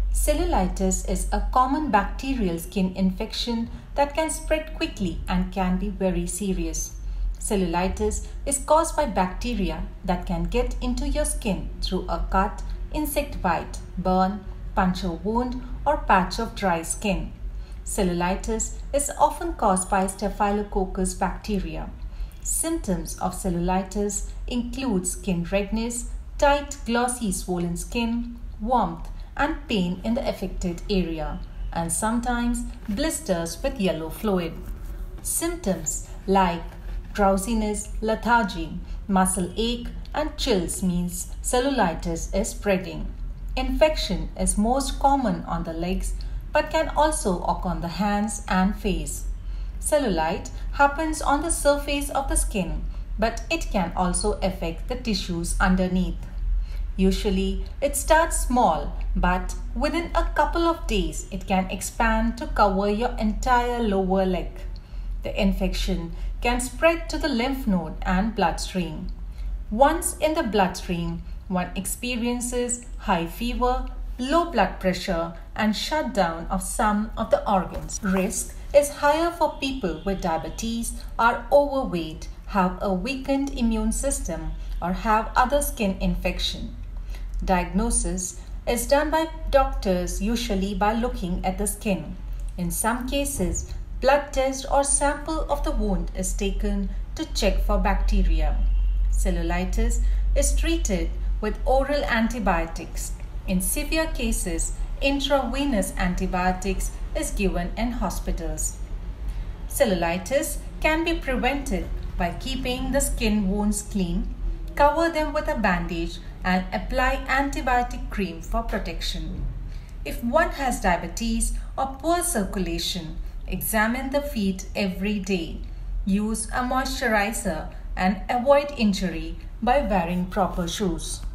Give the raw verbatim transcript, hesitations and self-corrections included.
Cellulitis is a common bacterial skin infection that can spread quickly and can be very serious. Cellulitis is caused by bacteria that can get into your skin through a cut, insect bite, burn, puncture wound, or patch of dry skin. Cellulitis is often caused by Staphylococcus bacteria. Symptoms of cellulitis include skin redness, tight, glossy, swollen skin, warmth, and pain in the affected area, and sometimes blisters with yellow fluid. Symptoms like drowsiness, lethargy, muscle ache, and chills means cellulitis is spreading. Infection is most common on the legs but can also occur on the hands and face. Cellulite happens on the surface of the skin, but it can also affect the tissues underneath. Usually, it starts small, but within a couple of days, it can expand to cover your entire lower leg. The infection can spread to the lymph node and bloodstream. Once in the bloodstream, one experiences high fever, low blood pressure, and shutdown of some of the organs. Risk is higher for people with diabetes, are overweight, have a weakened immune system, or have other skin infection. Diagnosis is done by doctors usually by looking at the skin. In some cases, blood test or sample of the wound is taken to check for bacteria. Cellulitis is treated with oral antibiotics. In severe cases, intravenous antibiotics is given in hospitals. Cellulitis can be prevented by keeping the skin wounds clean, cover them with a bandage, and apply antibiotic cream for protection. If one has diabetes or poor circulation, examine the feet every day. Use a moisturizer and avoid injury by wearing proper shoes.